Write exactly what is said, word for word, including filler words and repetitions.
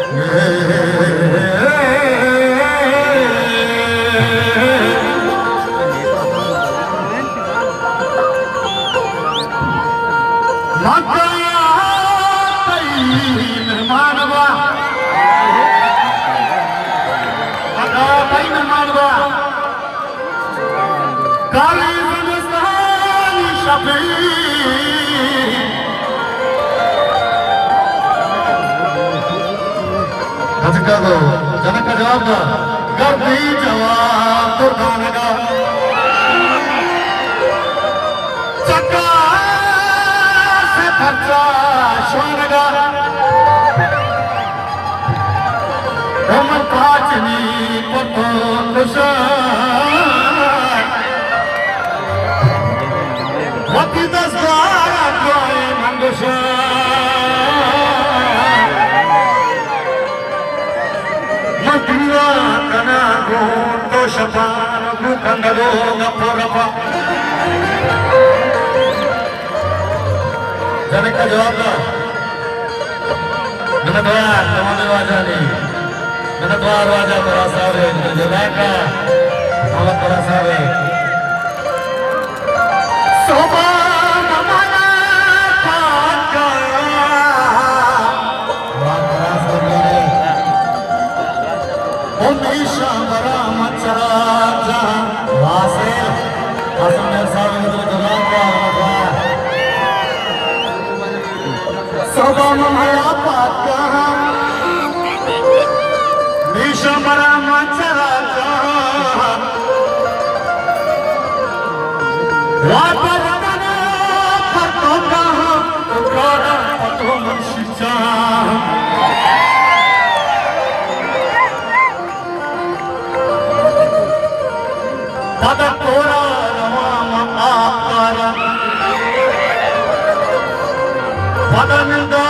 जनक का जवाब था गर्दी जवाब तो गानगा चक्का से खर्चा शोनगा हम पाचनी पतो तुषार वकी दसवार कोई मंगुशार Kana go to shapar go kangado ngapurapa जनक का जवाब था मैंने तो यार तमाम वाजा नहीं मैंने तो यार वाजा बड़ा सारे जनक का बहुत बड़ा सारे सोबा नमना पाका बहुत बड़ा सारे हमेशा बड़ा मचराजा वासे असमर सारे तो जवाब का सोबा नमना पाका हमेशा बड़ा मचराजा वापर कना पतो कहाँ उकारा पतो मंशिचा pada tora rama akara pada nilda